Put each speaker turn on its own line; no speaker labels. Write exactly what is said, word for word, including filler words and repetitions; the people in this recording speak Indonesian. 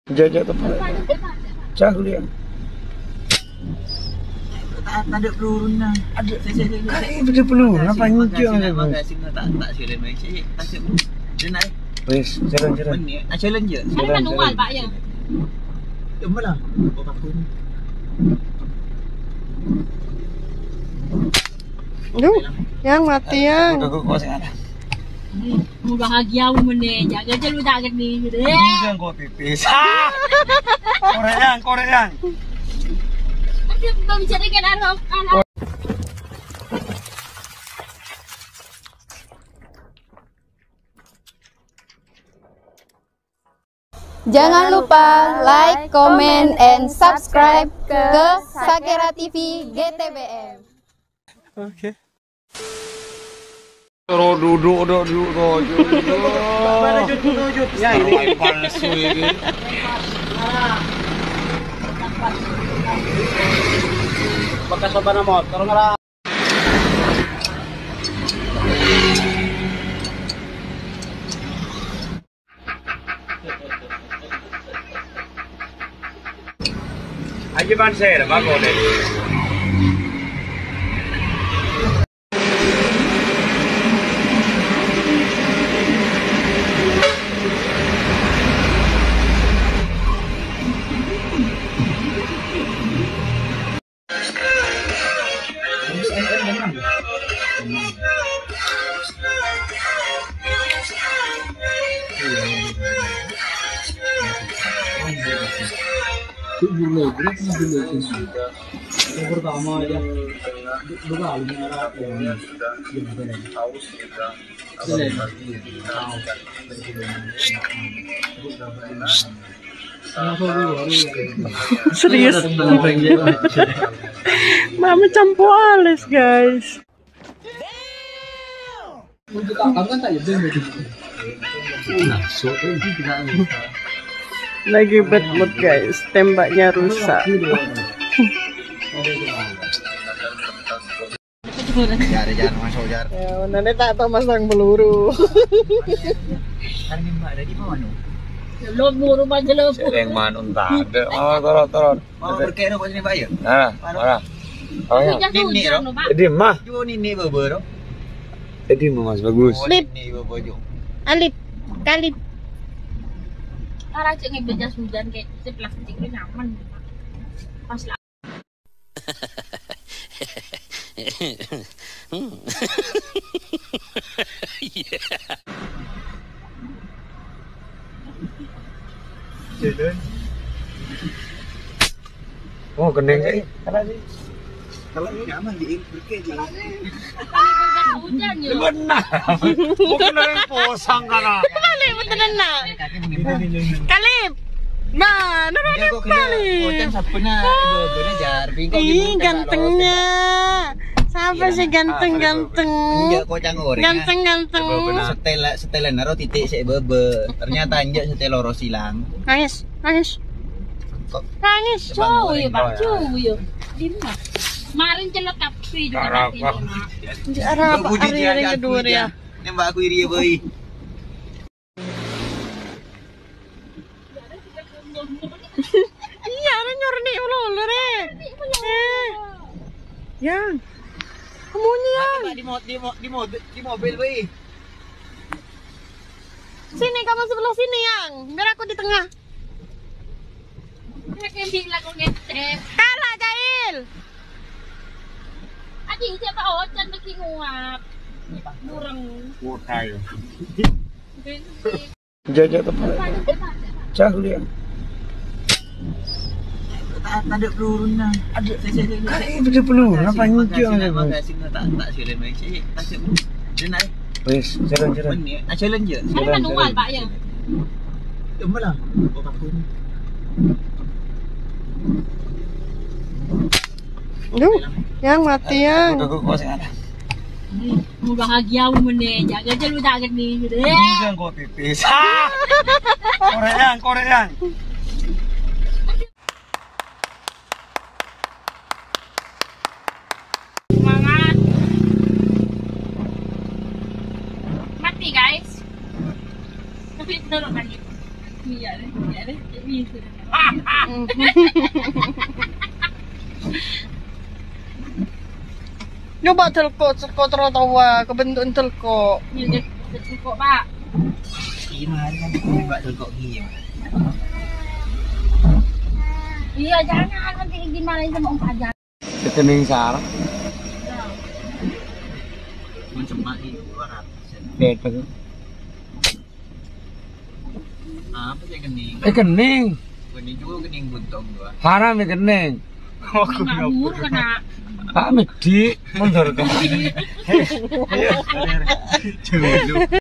Jajak tepat. Cahul dia.
Tak ada pelurunya. Ada saya saya.
Kan itu peluru apa panjang dia.
Makasih tak tak sila mai cik. Tasik. Dia naik.
Wes, jalan-jalan.
Ni, ah challenge je.
Ada manual Pak ya.
Jomlah. Kau aku ni.
Duh, yang mati yang.
Kau kau sing ada.
Mu bahagia mu meneh. Jaga je lu tak geni.
Jangan kau pipis. Korean, Korean.
Ada berbicara dengan Arab.
Jangan lupa like, comment, and subscribe ke Sakera T V G T B M.
Oke. Ro duduk duduk duduk duduk.
Mana jut jut. Ya ini
palsu ini.
bekas apa nama motor ngalah.
Aja ban saya bagus deh.
Dulu berapa dulu sudah. Yang pertama aja dua kali merah yang gimana nih?
Serius? Mama campur alis guys.
Untuk kakak kan tak ada yang
Lagi bad mood guys, tembaknya rusak.
Jar jar masuk jar.
Ya, nanti tak tahu masang peluru.
Kan ni mbak ada di mana?
Lo mu rumah je lo.
Yang mana tak ada. Oh, turun turun.
Mau berkira kat sini Pak ya?
Nah, mana? Oh ya.
Ni
Hujan lo Pak.
Jadi mah.
Jo ni ni berber tu.
Jadi mas bagus.
Lip.
Ni berber jo.
Alip, kalip.
Orang cek ngebejas hujan kayak si plastik itu nyaman. Pas lah.
Jalan.
Oh, kening sih.
Kalau ni nyaman di berkira je.
Bejas hujan yo.
Benar. Bukan orang posang kana.
Kalip, betul nak. Kalip. Nah,
Dia kok kena kocang sapena berber jar.
Ih, gantengnya. Siapa sih ganteng-ganteng?
Dia kocang goreng.
Ganteng-ganteng.
Setel setelan naro titik sik bebe. Ternyata anjak setel loro silang.
Nangis, nangis. Nangis.
Cuy, Pak, cuy yo. Dimana? Kemarin celok kapi juga
Arab.
Di Arab, hari yang kedua ya.
Ni mbak aku iri boy.
Iya, ada nyorni ulur re. Eh. Yang. Kamunya yang.
Di mo di mo di mo di mobil boy.
Sini kamu sebelah sini yang. Biar aku di tengah.
Kayak bilang kok ngecek.
Kalah Jail.
Adik siapa ocan lagi nguap. Burung.
Mutai. Jajak tepat. Cahul dia.
Tak ada pelurunya. Ada saya saya.
Kan itu peluru apa panjang dia.
Makasih tak tak sila mai cik. Tasik. Dia naik.
Wes, jalan-jalan.
Ni, ah challenge je.
Ada manual Pak ya.
Jomlah. Kau aku ni.
Duh, yang mati yang.
Kau kau sing ada.
Mu bahagia mu meneh. Jaga je lu tak geni.
Jangan kau pipis. Korean, Korean.
Semangat. Mati guys. Tapi terus lagi. Iya deh, iya deh, bisa.
Nyoba telko, telko tawa, kebentuk telko.
Iya, kok Pak.
Gimana kan coba kok gini.
Iya, jangan nanti dimarahin sama Om Fajar.
Rekening sarap.
Macam mana dua ratus.
Betul.
Apa sih kening?
Eh kening.
Kening juga kening buntung gua.
Haram ya kening.
Aku
Ngabur kena.
Pak Medi mundur ke.
Dulu.